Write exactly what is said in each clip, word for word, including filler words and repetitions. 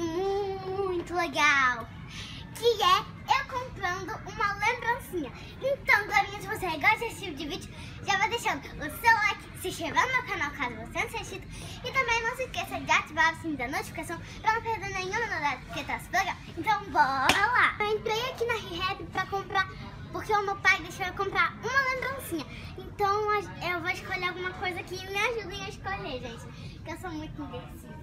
vídeo muito legal, que é eu comprando uma lembrancinha. Então, galerinha, se você gosta desse tipo de vídeo, já vai deixando o seu like, se inscrevendo no meu canal caso você não seja inscrito, e também não se esqueça de ativar o sininho da notificação pra não perder nenhuma novidade, porque tá super legal. Então, bora lá! Eu entrei aqui na ReHap pra comprar, porque o meu pai deixou eu comprar uma lembrancinha. Então, eu vou escolher alguma coisa que me ajude a escolher, gente, porque eu sou muito indecisa.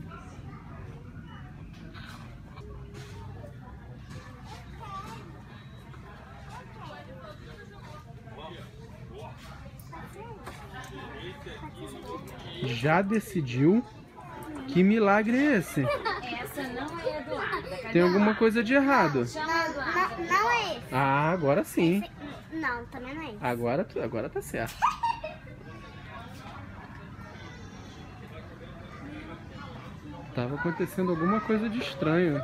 Já decidiu? Que milagre é esse? Essa não é Eduarda. Cadê Tem alguma coisa de errado. Não, não, não é esse. Ah, agora sim. Esse, não, também não é esse. Agora, agora tá certo. Tava acontecendo alguma coisa de estranho.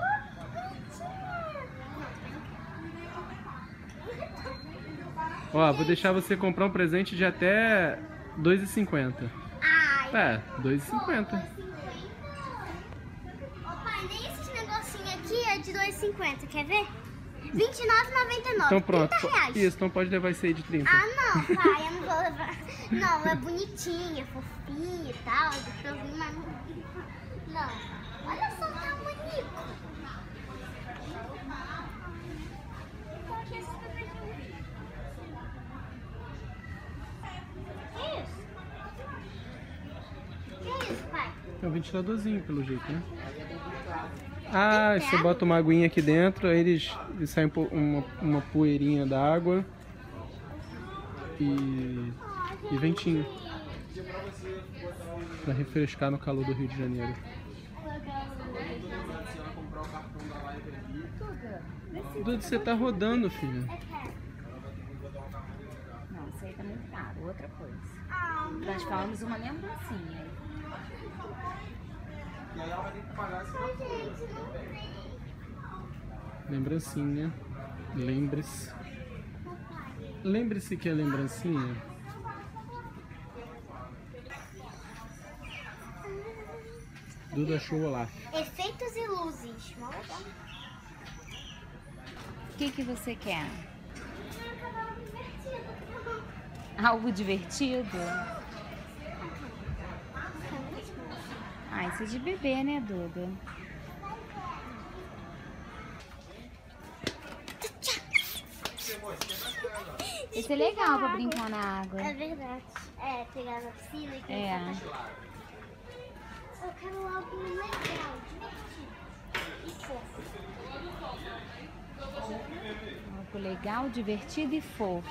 Ó, vou deixar você comprar um presente de até dois e cinquenta. É, dois e cinquenta. Ô pai, nem esses negocinhos aqui é de dois e cinquenta, quer ver? vinte e nove reais e noventa e nove. Então pronto. trinta reais. Isso, então pode levar isso aí de trinta. Ah, não, pai, eu não vou levar. Não, é bonitinha, é fofinha e tal, deixa eu vir, mas não. Não, olha só, tá bonito. É um ventiladorzinho, pelo jeito, né? Ah, você bota uma aguinha aqui dentro, aí eles, eles saem uma, uma poeirinha da água e, e ventinho pra refrescar no calor do Rio de Janeiro. Dudu, você tá rodando, filha. Não, isso aí tá muito caro. Outra coisa. Nós falamos uma lembrancinha. E aí ela vai ter que pagar esse Lembrancinha. Lembre-se. Lembre-se que é lembrancinha. Duda achou o Olaf. Efeitos e luzes. O que que você quer? Algo divertido? Ah, isso é de bebê, né, Duda? Isso é legal pra brincar na água. É verdade. É, pegar na piscina e É. Eu quero algo legal, divertido e fofo. Algo legal, divertido e fofo.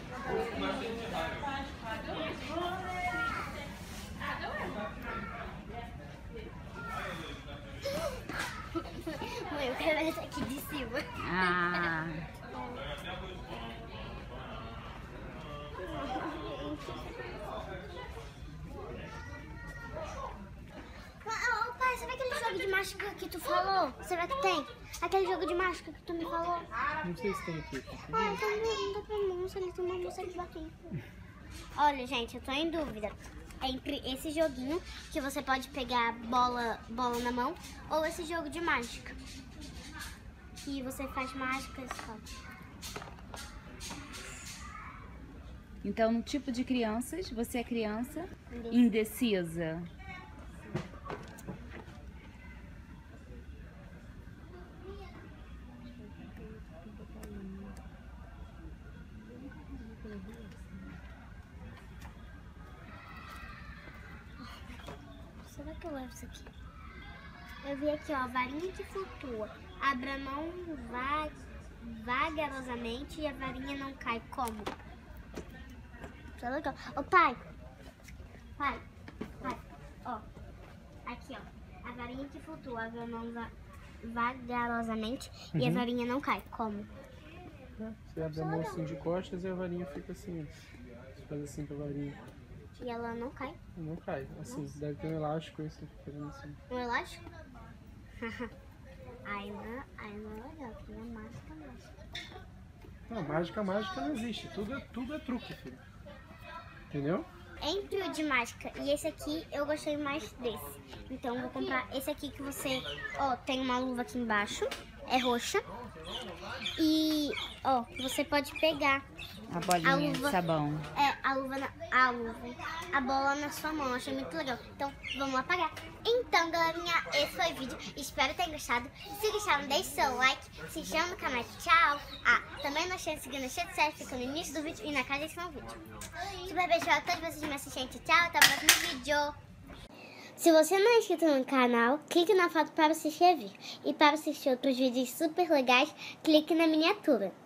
Mãe, eu quero essa aqui de cima. Ah. Ô pai, sabe aquele jogo de mágica que tu falou? Será que tem? Aquele jogo de mágica que tu me falou? Não sei se tem aqui. Ah, então não dá pra moça, ele tem uma moça aqui batendo. Olha, gente, eu tô em dúvida entre esse joguinho que você pode pegar bola, bola na mão ou esse jogo de mágica. Que você faz mágica e escolhe. Então, no tipo de crianças, você é criança indecisa. Será que eu levo isso aqui? Eu vi aqui, ó, varinha que flutua. Abra a mão va vagarosamente e a varinha não cai. Como? Tá legal. Ô, pai. Pai. Pai. Ó. Aqui, ó. A varinha que flutua. Abra a mão va vagarosamente uhum. e a varinha não cai. Como? Você abre a mão assim de costas e a varinha fica assim. Você faz assim com a varinha. E ela não cai? Não cai. Assim, Nossa. Deve ter um elástico esse fazendo assim. Um elástico? Aí não, aí não é legal, porque é mágica, mágica. Não, mágica, mágica não existe. Tudo é, tudo é truque, filho. Entendeu? entre o de mágica e esse aqui, eu gostei mais desse. Então, eu vou comprar esse aqui que você... Ó, tem uma luva aqui embaixo, é roxa. E, ó, você pode pegar A bolinha a luva, de sabão. É, a luva, na, a luva, a bola na sua mão. Achei muito legal. Então, vamos lá pagar. Então, galerinha, esse foi o vídeo. Espero que tenham gostado. Se gostaram, deixe seu like, se inscreva no canal. Tchau. Ah, também não esqueça de seguir no chat sério, fica no início do vídeo e na casa desse vídeo. Super beijo a todos vocês me assistindo. Tchau, até o próximo vídeo. Se você não é inscrito no canal, clique na foto para se inscrever. E para assistir outros vídeos super legais, clique na miniatura.